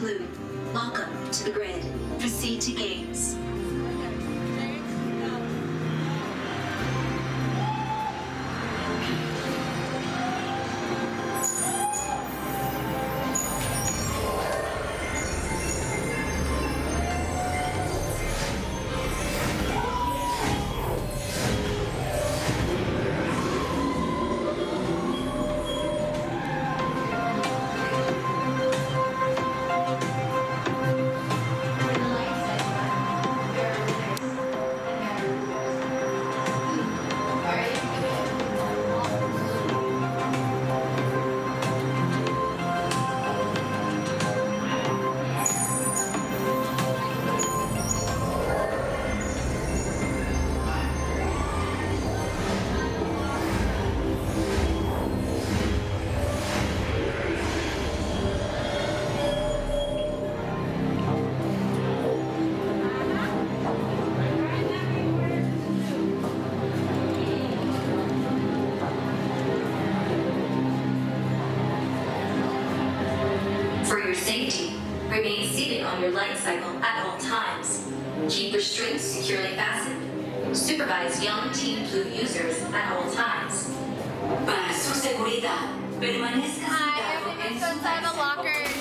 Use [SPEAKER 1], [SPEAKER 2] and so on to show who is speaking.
[SPEAKER 1] Blue. Welcome to the grid. Proceed to games.
[SPEAKER 2] For your safety, remain seated on your light cycle at all times. Keep your strings securely fastened. Supervise young Team Blue users at all times. Para su seguridad, permanezca
[SPEAKER 3] Hi,
[SPEAKER 2] sentado
[SPEAKER 3] everything's
[SPEAKER 2] en su
[SPEAKER 3] inside the
[SPEAKER 2] light cycle.
[SPEAKER 3] locker.